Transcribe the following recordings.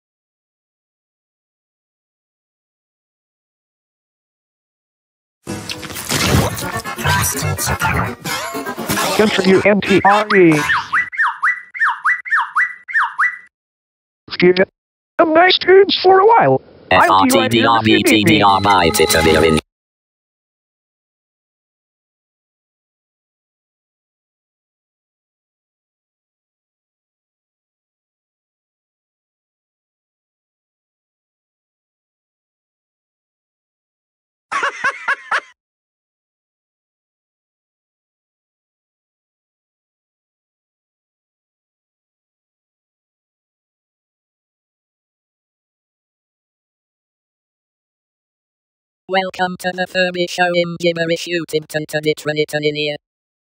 Country Give it some nice tunes for a while. I'll be right here if you need me. FRTDRBTDR by Titavirin. Welcome to the Furby Show in Gibberish Utibton to Ditroniton in here.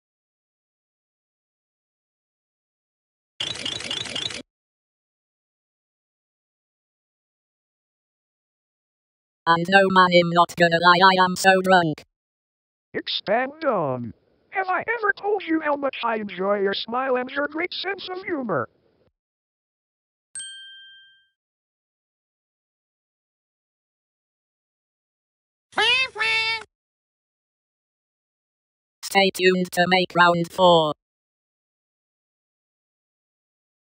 And no man, I'm not gonna lie, I am so drunk. Expand on. Have I ever told you how much I enjoy your smile and your great sense of humor? Stay tuned to make round 4.